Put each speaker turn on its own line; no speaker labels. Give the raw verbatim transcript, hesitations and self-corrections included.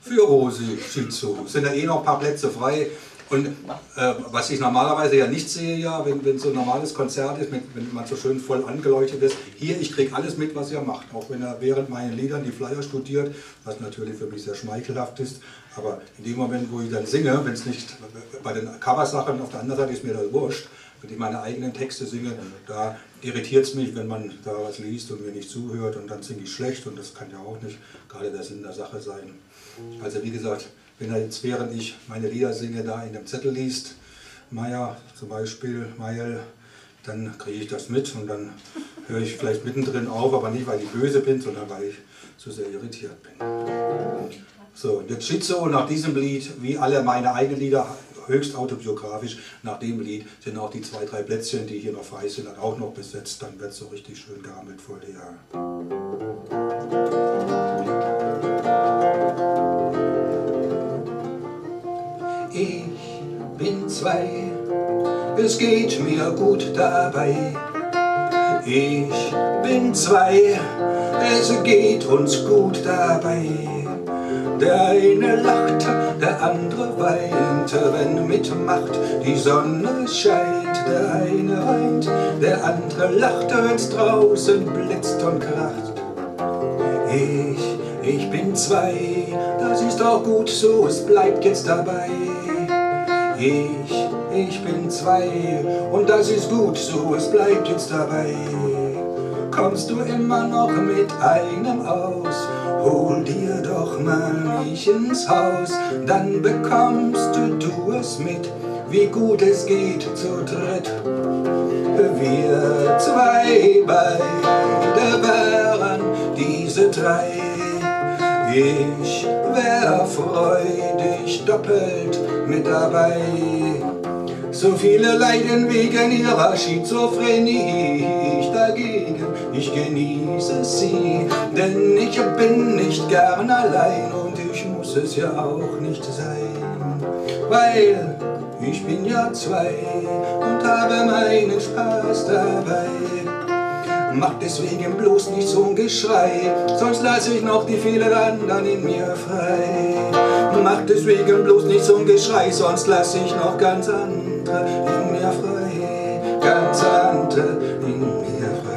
für Rosi Schizo. Es sind ja eh noch ein paar Plätze frei. Und äh, was ich normalerweise ja nicht sehe, ja, wenn, wenn so ein normales Konzert ist, mit, wenn man so schön voll angeleuchtet ist, hier, ich kriege alles mit, was ihr macht. Auch wenn er während meinen Liedern die Flyer studiert, was natürlich für mich sehr schmeichelhaft ist. Aber in dem Moment, wo ich dann singe, wenn es nicht, bei den Coversachen auf der anderen Seite ist mir das wurscht, wenn ich meine eigenen Texte singe, da irritiert es mich, wenn man da was liest und mir nicht zuhört und dann singe ich schlecht und das kann ja auch nicht gerade der Sinn der Sache sein. Also wie gesagt, wenn er jetzt während ich meine Lieder singe, da in dem Zettel liest, Meier zum Beispiel, Meierl, dann kriege ich das mit und dann höre ich vielleicht mittendrin auf, aber nicht, weil ich böse bin, sondern weil ich zu sehr irritiert bin. So, und jetzt Schizo, nach diesem Lied, wie alle meine eigenen Lieder, höchst autobiografisch, nach dem Lied sind auch die zwei, drei Plätzchen, die hier noch frei sind, dann auch noch besetzt, dann wird es so richtig schön gehammelt vor der. Ich bin zwei, es geht mir gut dabei. Ich bin zwei, es geht uns gut dabei. Der eine lacht, der andere weint, wenn mit Macht die Sonne scheint. Der eine weint, der andere lacht, wenn's draußen blitzt und kracht. Ich, ich bin zwei, das ist auch gut so, es bleibt jetzt dabei. Ich, ich bin zwei und das ist gut so, es bleibt jetzt dabei. Kommst du immer noch mit einem aus, hol dir doch mal mich ins Haus, dann bekommst du, du es mit, wie gut es geht zu dritt. Wir zwei beide wären diese drei. Ich wär freudig doppelt mit dabei. So viele leiden wegen ihrer Schizophrenie, ich dagegen, ich genieße sie, denn ich bin nicht gern allein und ich muss es ja auch nicht sein, weil ich bin ja zwei und habe meinen Spaß dabei. Mach deswegen bloß nicht so ein Geschrei, sonst lass ich noch die vielen anderen in mir frei. Mach deswegen bloß nicht so ein Geschrei, sonst lass ich noch ganz andere in mir frei. Ganz andere in mir frei.